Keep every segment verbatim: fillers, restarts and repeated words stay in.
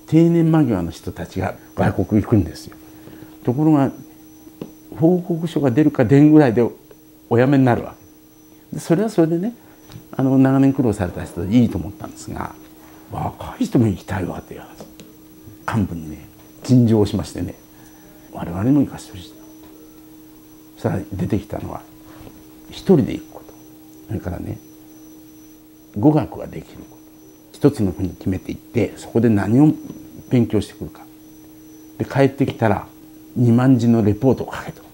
定年間際の人たちが外国行くんですよ。ところが報告書が出るか出んぐらいでお辞めになるわけで、それはそれでね、あの長年苦労された人でいいと思ったんですが、若い人も行きたいわっていう話、幹部にね陳情しましてね、我々も行かせてほしい。そしたら出てきたのは一人で行くこと、それからね語学ができること、一つの国に決めていってそこで何を勉強してくるかで、帰ってきたらにまんじのレポートを書けと、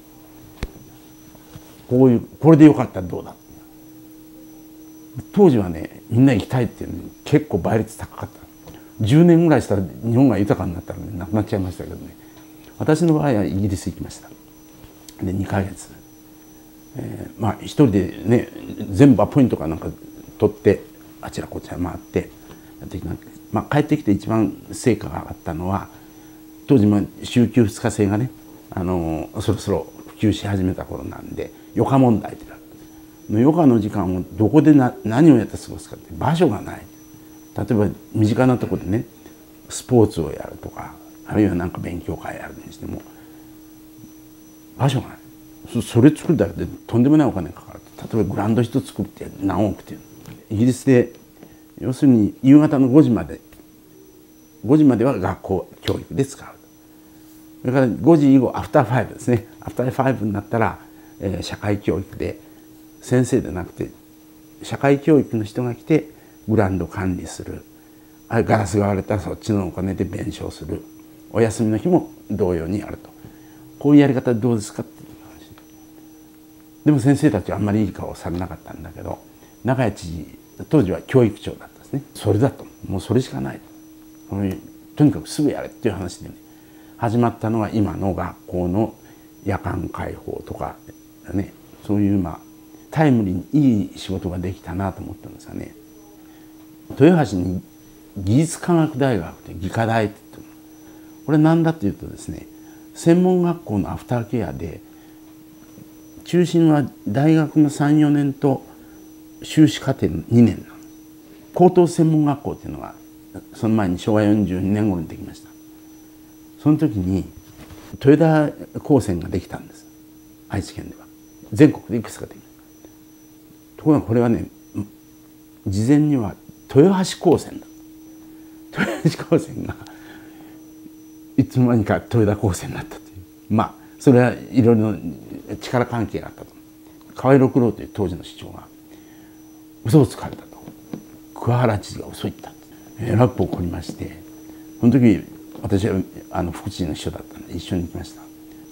こういうこれでよかったらどうだ。当時はねみんな行きたいっていうのに結構倍率高かった。じゅうねんぐらいしたら日本が豊かになったらねなくなっちゃいましたけどね、私の場合はイギリス行きました。でにかげつ、えー、まあ一人でね全部アポイントかなんか取ってあちらこちら回ってやってきた、まあ、帰ってきて一番成果が上がったのは、当時まあ週休ふつか制がね、あのー、そろそろ普及し始めた頃なんで余暇問題ってなる。余暇の時間をどこでな何をやって過ごすかって場所がない。例えば身近なところでねスポーツをやるとか、あるいは何か勉強会やるにしても場所がない。 そ, それ作るだけでとんでもないお金がかかる。例えばグラウンド一つ作って何億っていう、イギリスで要するに夕方のごじまでごじまでは学校教育で使う。それからごじ以後アフターファイブですね、アフターファイブになったら、えー、社会教育で先生でなくて社会教育の人が来てグラウンド管理する、あガラスが割れたらそっちのお金で弁償する、お休みの日も同様にやると、こういうやり方でどうですかっていう話でも先生たちはあんまりいい顔されなかったんだけど、中谷知事当時は教育長だったんですね。それだともうそれしかない、とにかくすぐやれっていう話でね始まったのが今の学校の夜間開放とかね、そういうまあタイムリーにいい仕事ができたなと思ったんですがね、豊橋に技術科学大学って技科大って言ってる、これ何だっていうとですね、専門学校のアフターケアで中心は大学のさん、よねんと修士課程のにねんなの。高等専門学校っていうのがその前にしょうわよんじゅうにねん頃にできました。その時に豊田高専ができたんです。愛知県では全国でいくつかできる。ところがこれはね事前には豊橋高専だ、豊橋高専がいつの間にか豊田高専になったという、まあそれはいろいろ力関係があったと。河合六郎という当時の市長が嘘をつかれたと、桑原知事が嘘言ったえらく怒りまして、その時私はあの副知事の秘書だったんで一緒に行きました。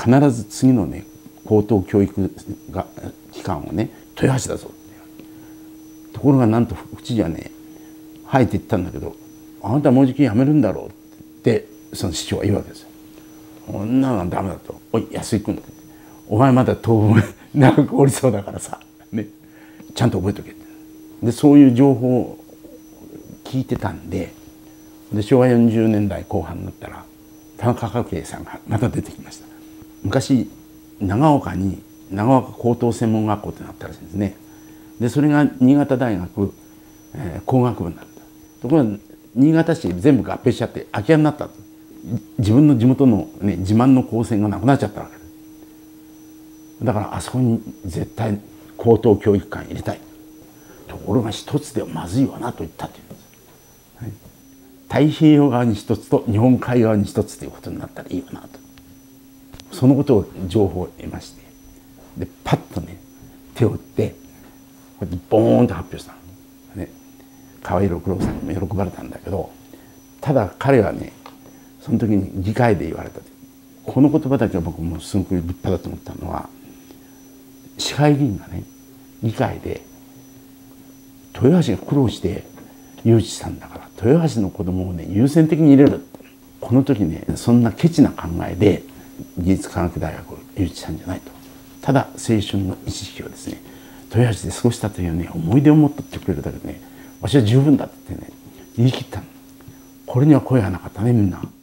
必ず次のね高等教育が機関をね豊橋だぞって。ところがなんと副知事はね「はい」って言ったんだけど「あなたもうじき辞めるんだろう」ってその市長は言うわけですよ。こんなのはダメだと。おい安井君ってお前まだ当分長くおりそうだからさ、ね、ちゃんと覚えとけって。でそういう情報を聞いてたんで、でしょうわよんじゅうねんだいこう半になったら田中角栄さんがまた出てきました。昔長岡に長岡高等専門学校ってなったらしいんですね。でそれが新潟大学、えー、工学部になった。ところが新潟市全部合併しちゃって空き家になったと。自分の地元の、ね、自慢の高専がなくなっちゃったわけです。だからあそこに絶対高等教育館入れたい。ところが一つではまずいわなと言ったっていうんです、はい、太平洋側に一つと日本海側に一つということになったらいいわなと、そのことを情報を得まして、でパッとね手を打ってこうやってボーンと発表したの、ね、河合六郎さんにも喜ばれたんだけど、ただ彼はねその時に議会で言われた、この言葉だけは僕もすごく立派だと思ったのは、市会議員がね議会で豊橋が苦労して誘致したんだから豊橋の子供をね優先的に入れる。この時ねそんなケチな考えで技術科学大学を誘致したんじゃないと。ただ青春の意識をですね豊橋で過ごしたというね思い出を持ってってくれるだけでね、私は十分だってね言い切ったの。これには声がなかったねみんな。